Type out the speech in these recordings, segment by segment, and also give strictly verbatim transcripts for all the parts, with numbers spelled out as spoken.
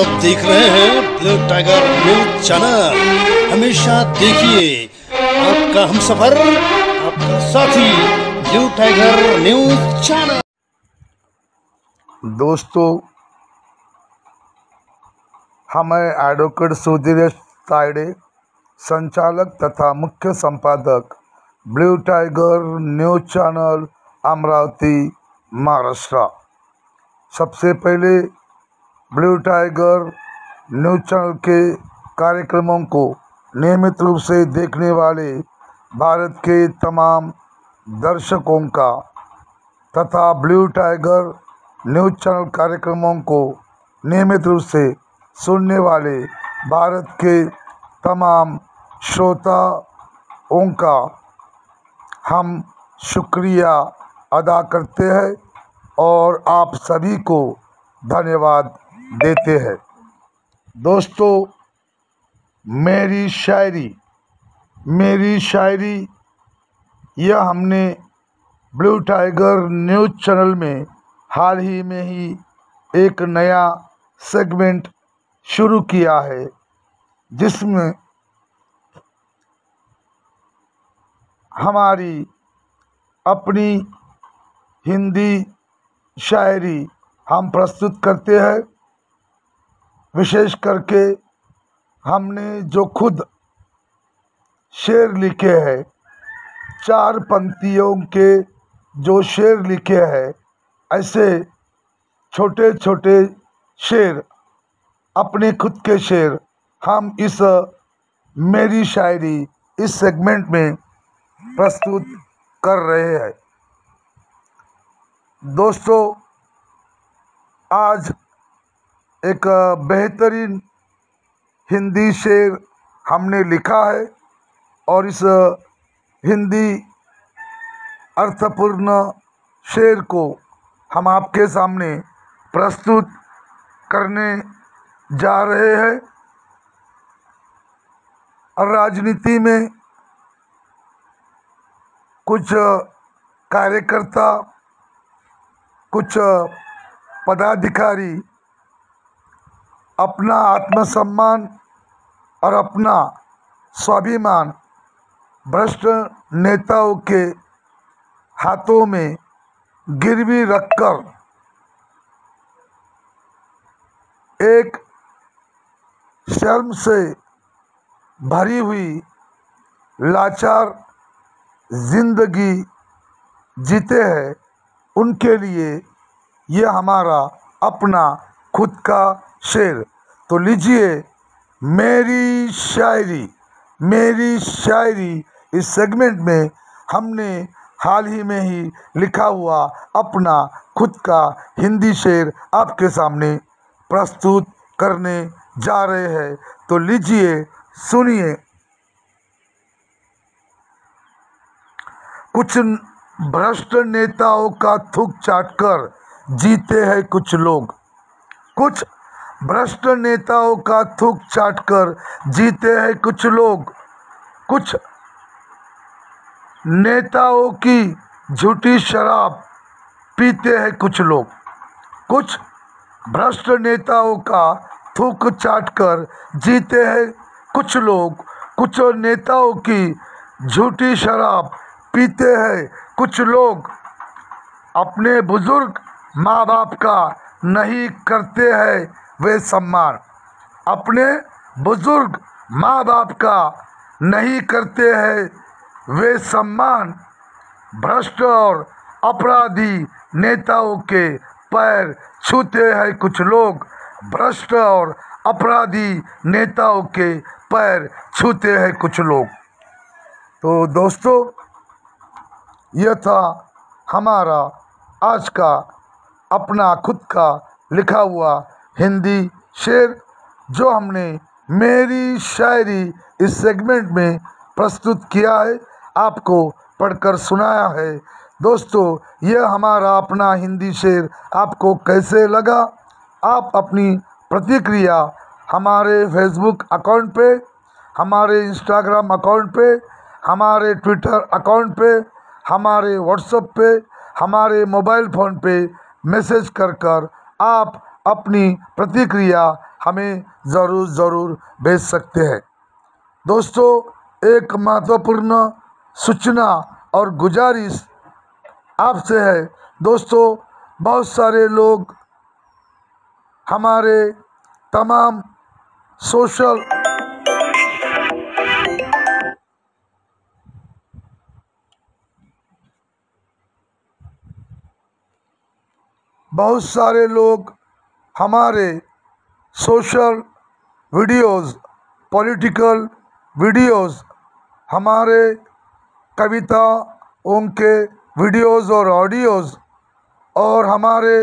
आप देख रहे हैं ब्लू टाइगर न्यूज चैनल। हमेशा देखिए आपका हमसफर, आपका साथी ब्लू टाइगर न्यूज चैनल। दोस्तों, हमें एडवोकेट सुधीरेश तायडे, संचालक तथा मुख्य संपादक blue tiger news channel Amravati Maharashtra. सबसे पहले ब्लू टाइगर न्यूज चैनल के कार्यक्रमों को नियमित रूप से देखने वाले भारत के तमाम दर्शकों का तथा ब्लू टाइगर न्यूज चैनल कार्यक्रमों को नियमित रूप से सुनने वाले भारत के तमाम श्रोताओं का हम शुक्रिया अदा करते हैं और आप सभी को धन्यवाद देते हैं। दोस्तों, मेरी शायरी मेरी शायरी यह हमने ब्लू टाइगर न्यूज चैनल में हाल ही में ही एक नया सेगमेंट शुरू किया है, जिसमें हमारी अपनी हिंदी शायरी हम प्रस्तुत करते हैं। विशेष करके हमने जो खुद शेर लिखे हैं, चार पंक्तियों के जो शेर लिखे हैं, ऐसे छोटे छोटे शेर, अपने खुद के शेर हम इस मेरी शायरी इस सेगमेंट में प्रस्तुत कर रहे हैं। दोस्तों, आज एक बेहतरीन हिंदी शेर हमने लिखा है और इस हिंदी अर्थपूर्ण शेर को हम आपके सामने प्रस्तुत करने जा रहे हैं। राजनीति में कुछ कार्यकर्ता, कुछ पदाधिकारी अपना आत्मसम्मान और अपना स्वाभिमान भ्रष्ट नेताओं के हाथों में गिरवी रखकर एक शर्म से भरी हुई लाचार जिंदगी जीते हैं। उनके लिए यह हमारा अपना खुद का शेर। तो लीजिए, मेरी शायरी मेरी शायरी इस सेगमेंट में हमने हाल ही में ही लिखा हुआ अपना खुद का हिंदी शेर आपके सामने प्रस्तुत करने जा रहे हैं। तो लीजिए, सुनिए। कुछ भ्रष्ट नेताओं का थूक चाटकर जीते हैं कुछ लोग। कुछ भ्रष्ट नेताओं का थूक चाटकर जीते हैं कुछ लोग। कुछ नेताओं की झूठी शराब पीते हैं कुछ लोग। कुछ भ्रष्ट नेताओं का थूक चाटकर जीते हैं कुछ लोग। कुछ नेताओं की झूठी शराब पीते हैं कुछ लोग। अपने बुजुर्ग माँ बाप का नहीं करते हैं वे सम्मान। अपने बुजुर्ग माँ बाप का नहीं करते हैं वे सम्मान। भ्रष्ट और अपराधी नेताओं के पैर छूते हैं कुछ लोग। भ्रष्ट और अपराधी नेताओं के पैर छूते हैं कुछ लोग। तो दोस्तों, यह था हमारा आज का अपना खुद का लिखा हुआ हिंदी शेर, जो हमने मेरी शायरी इस सेगमेंट में प्रस्तुत किया है, आपको पढ़कर सुनाया है। दोस्तों, यह हमारा अपना हिंदी शेर आपको कैसे लगा? आप अपनी प्रतिक्रिया हमारे फेसबुक अकाउंट पे, हमारे इंस्टाग्राम अकाउंट पे, हमारे ट्विटर अकाउंट पे, हमारे व्हाट्सएप पे, हमारे मोबाइल फ़ोन पे मैसेज कर कर आप अपनी प्रतिक्रिया हमें ज़रूर ज़रूर भेज सकते हैं। दोस्तों, एक महत्वपूर्ण सूचना और गुजारिश आपसे है। दोस्तों, बहुत सारे लोग हमारे तमाम सोशल बहुत सारे लोग हमारे सोशल वीडियोस, पॉलिटिकल वीडियोस, हमारे कविताओं के वीडियोस और ऑडियोस और हमारे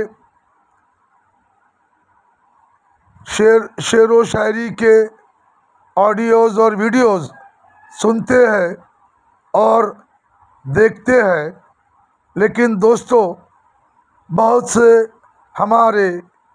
शेर शेर व शायरी के ऑडियोस और वीडियोस सुनते हैं और देखते हैं। लेकिन दोस्तों, बहुत से हमारे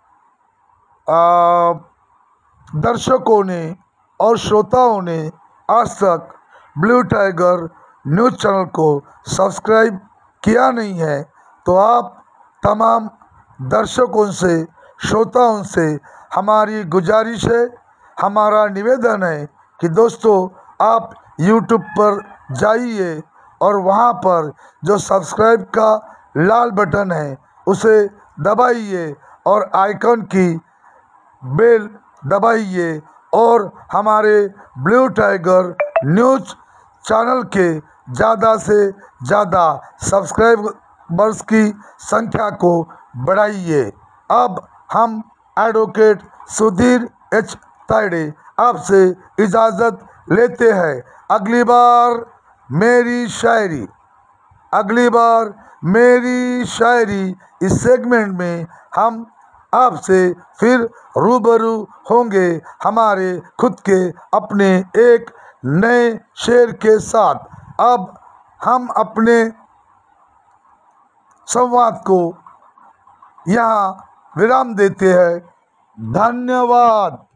आ, दर्शकों ने और श्रोताओं ने आज तक ब्लू टाइगर न्यूज़ चैनल को सब्सक्राइब किया नहीं है। तो आप तमाम दर्शकों से, श्रोताओं से हमारी गुजारिश है, हमारा निवेदन है कि दोस्तों आप यूट्यूब पर जाइए और वहाँ पर जो सब्सक्राइब का लाल बटन है उसे दबाइए और आइकन की बेल दबाइए और हमारे ब्लू टाइगर न्यूज़ चैनल के ज़्यादा से ज़्यादा सब्सक्राइबर्स की संख्या को बढ़ाइए। अब हम एडवोकेट सुधीर एच तायडे आपसे इजाज़त लेते हैं। अगली बार मेरी शायरी अगली बार मेरी शायरी इस सेगमेंट में हम आपसे फिर रूबरू होंगे हमारे खुद के अपने एक नए शेर के साथ। अब हम अपने संवाद को यहाँ विराम देते हैं। धन्यवाद।